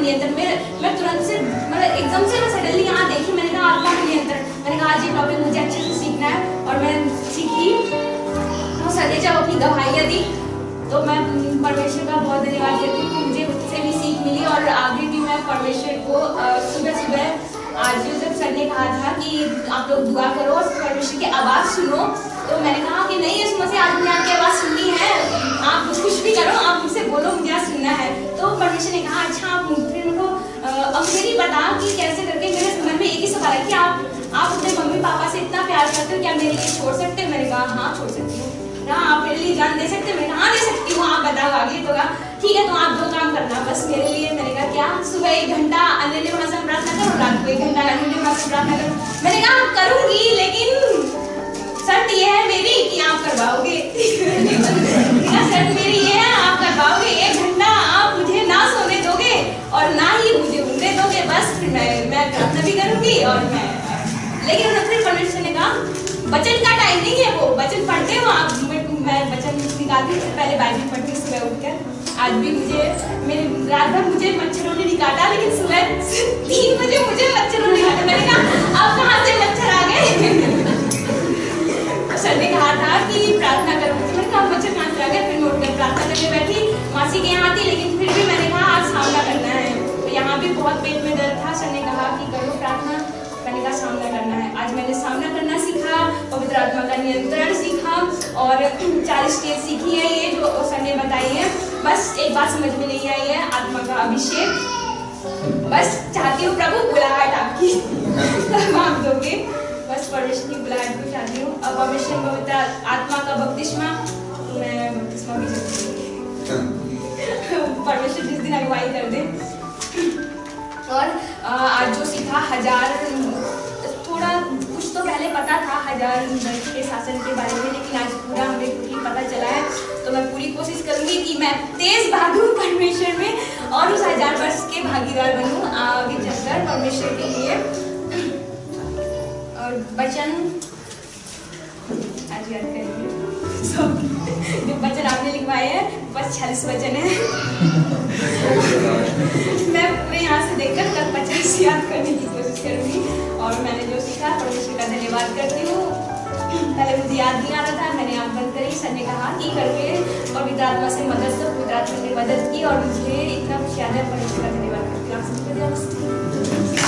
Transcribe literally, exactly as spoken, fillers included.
नियंत्रण। मैं मैं तुरंत से मतलब एकदम से मैं सडनली यहाँ देखी, मैंने कहा आत्मा का नियंत्रण। मैंने कहा आज ये टॉपिक मुझे अच्छे से सीखना है और मैं सीखी। तो सर ने जब अपनी गवाहियाँ दी तो मैं परमेश्वर का बहुत धन्यवाद करती हूँ कि मुझे उससे भी सीख मिली और आगे भी मैं परमेश्वर को सुबह सुबह आज जब सर ने कहा था कि आप लोग दुआ करो और परमेश्वर की आवाज़ सुनो, तो मैंने कहा कि नहीं इसमें से आज मैंने आपकी आवाज़ सुनी है, आप कुछ भी करो, आप मुझसे बोलो, मुझे आज सुनना है। तो परमेश्वर ने कहा अच्छा आप फिर उनको अब मुझे नहीं पता कि कैसे करके मेरे मन में एक ही सवाल है कि आप आप अपने मम्मी पापा से इतना प्यार करते हो, क्या मेरे लिए छोड़ सकते हैं? मैंने कहा हाँ छोड़ सकती हूँ। हाँ आप मेरे लिए जान दे सकते हैं? मैंने कहा हाँ दे सकती हूँ, आप बताओ आगे। तो कहा ठीक है तो आप दो काम करना बस मेरे लिए। मैंने कहा क्या? सुबह एक घंटा अन्य भाषा में प्रार्थना करो, रात को एक घंटा अन्य भाषा में प्रार्थना करो। मैंने कहा करूँगी लेकिन शर्त ये है मेरी कि आप करवाओगे। शर्त मेरी ये है आप करवाओगे, एक घंटा आप मुझे ना सोने दोगे और ना ही मुझे उड़ने दोगे, बस फिर मैं मैं प्रार्थना भी करूँगी और मैं। लेकिन फिर परमेश्वर ने कहा वचन का टाइम नहीं है, वो वचन पढ़ते हो आप। मैं वचन निकालती हूँ, पहले बाइबल पढ़ती हूँ सुबह उठकर। आज भी मुझे मेरे रात भर मुझे मच्छरों ने नहीं काटा, लेकिन सुबह तीन बजे मुझे मच्छरों ने काटा। मैंने कहा अब कहाँ से मच्छर आ गए? सर ने कहा था कि प्रार्थना करो, मैंने कहा मच्छर कहाँ से आ गए? फिर मैं उठकर प्रार्थना करने बैठी। मासी के यहाँ थी लेकिन फिर भी मैंने कहा आज सामना करना है। तो यहाँ भी बहुत पेट में दर्द था, सर ने कहा कि करो प्रार्थना, मैंने कहा सामना करना है। आज मैंने सामना करना सीखा, पवित्र आत्मा का नियंत्रण सीखा और चार स्टेज सीखी है ये जो सर ने बताई है। बस एक बात समझ में नहीं आई है, आत्मा का अभिषेक। बस चाहती हूँ प्रभु बुलाहट आपकी आप दोगे, बस परमेश्वर की बुलाहट को चाहती हूँ। अब परमेश्वर पवित्र आत्मा का बपतिस्मा, मैं बपतिस्मा भी परमेश्वर जिस दिन अगुवाई कर दे। और आज जो सीखा हजार, थोड़ा कुछ तो पहले पता था हजार वर्ष के शासन के बारे में, लेकिन आज पूरा हमें ही पता चला है। तो मैं पूरी कोशिश करूंगी कि मैं तेज भागूं परमेश्वर में और उस हजार वर्ष के भागीदार बनूं आगे चलकर परमेश्वर के लिए। और वचन आज याद करेंगे जो वचन आपने लिखवाए हैं, बस छियालीस वचन है। मैं पूरे यहाँ से देखकर कल पचास याद करने की कोशिश करूंगी। और मैंने जो सीखा परमेश्वर का धन्यवाद करती हूँ। पहले मुझे याद नहीं आ रहा था, मैंने आँख बंद करी, सर ने कहा कि करके पवित्र आत्मा से मदद दो। पवित्र आत्मा ने मदद की और मुझे इतना कुछ याद है। परमेश्वर का धन्यवाद करती हूँ।